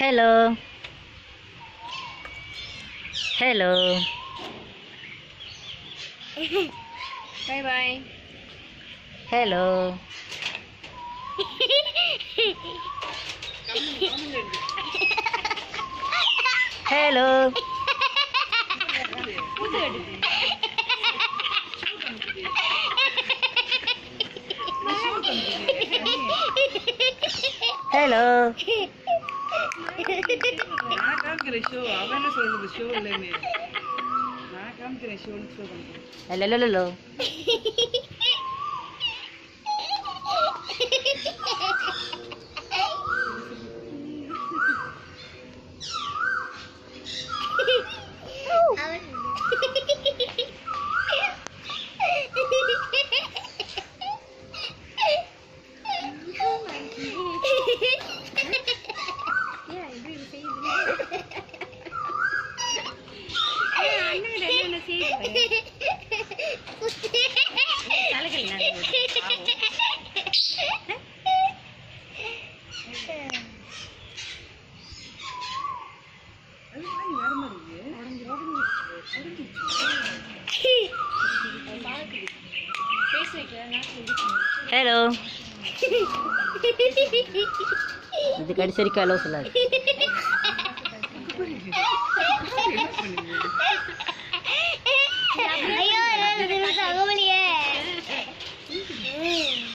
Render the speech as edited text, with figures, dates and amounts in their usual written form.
Hello. Hello. Bye bye. Hello. Hello. Hello. நான் காமிக்கிற show அவன் என்ன சொல்றது ஷோ இல்லைன்னு நான் காமிக்கிறேன் ஷோ பண்ணுறேன். Hello. Hello. இது கடிச்சரிக்க ஹலோ சொல்லாது. ஐயோ